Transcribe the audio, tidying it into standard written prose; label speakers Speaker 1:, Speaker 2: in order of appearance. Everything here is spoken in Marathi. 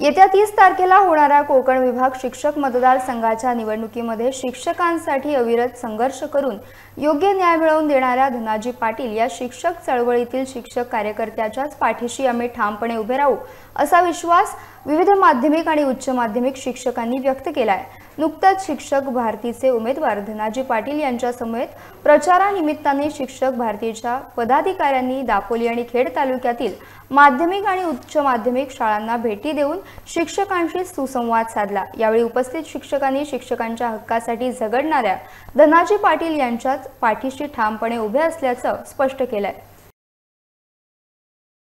Speaker 1: येत्या 30 तारखेला होणाऱ्या कोकण विभाग शिक्षक मतदारसंघाच्या निवडणुकीमध्ये शिक्षकांसाठी अविरत संघर्ष करून योग्य न्याय मिळवून देणाऱ्या धनाजी पाटील या शिक्षक चळवळीतील शिक्षक कार्यकर्त्याच्याच पाठीशी आम्ही ठामपणे उभे राहू असा विश्वास विविध माध्यमिक आणि उच्च माध्यमिक शिक्षकांनी व्यक्त केला आहे। नुकताच शिक्षक भारतीचे उमेदवार धनाजी पाटील यांच्या समेत प्रचारानिमित्ताने शिक्षक भारतीच्या पदाधिकाऱ्यांनी दापोली आणि खेड तालुक्यातील माध्यमिक आणि उच्च माध्यमिक शाळांना भेटी देऊन शिक्षकांशी सुसंवाद साधला। यावेळी उपस्थित शिक्षकांनी शिक्षकांच्या हक्कासाठी झगडणाऱ्या धनाजी पाटील यांच्याच पाठीशी ठामपणे उभे असल्याचं स्पष्ट केलंय।